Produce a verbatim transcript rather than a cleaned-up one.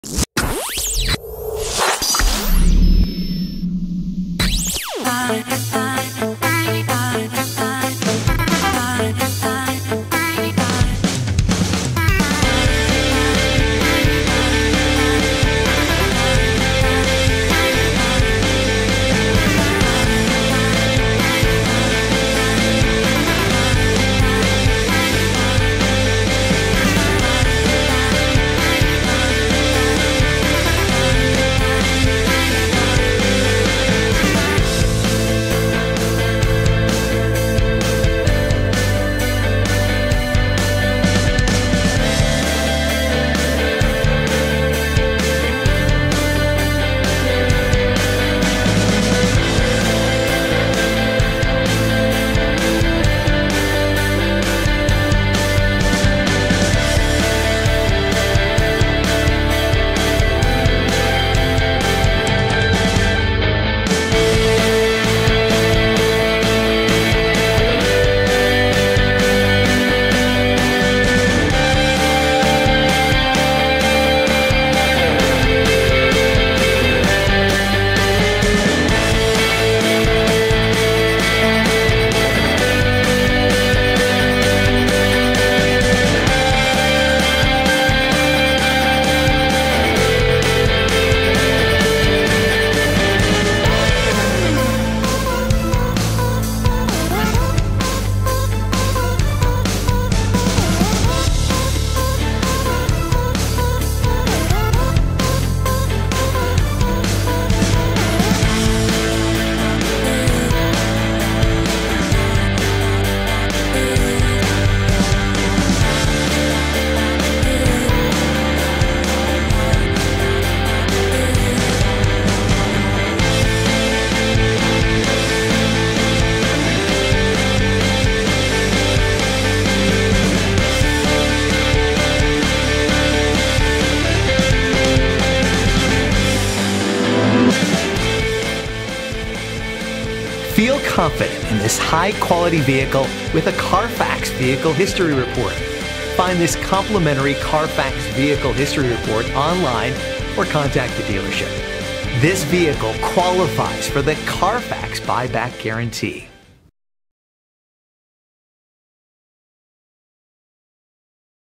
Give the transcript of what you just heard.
Feel confident in this high-quality vehicle with a Carfax Vehicle History Report. Find this complimentary Carfax Vehicle History Report online or contact the dealership. This vehicle qualifies for the Carfax Buyback Guarantee.